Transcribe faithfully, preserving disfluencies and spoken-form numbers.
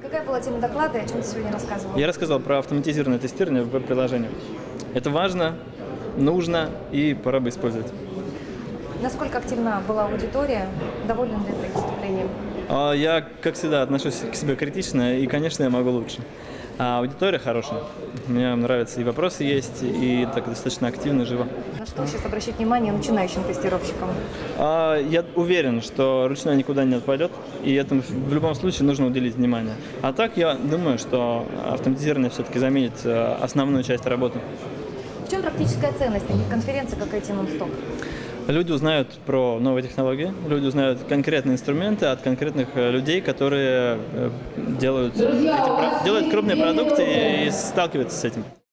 Какая была тема доклада и о чем ты сегодня рассказывал? Я рассказал про автоматизированное тестирование в веб-приложении. Это важно, нужно и пора бы использовать. Насколько активна была аудитория? Доволен ли ты выступлением? Я, как всегда, отношусь к себе критично, и, конечно, я могу лучше. А аудитория хорошая. Мне нравится, и вопросы есть, и так достаточно активно, живо. На что сейчас обращать внимание начинающим тестировщикам? Я уверен, что ручной никуда не отпадет, и этому в любом случае нужно уделить внимание. А так, я думаю, что автоматизированное все-таки заменит основную часть работы. В чем практическая ценность таких конференций, как ай ти Нон-стоп? Люди узнают про новые технологии, люди узнают конкретные инструменты от конкретных людей, которые делают, эти, делают крупные продукты и сталкиваются с этим.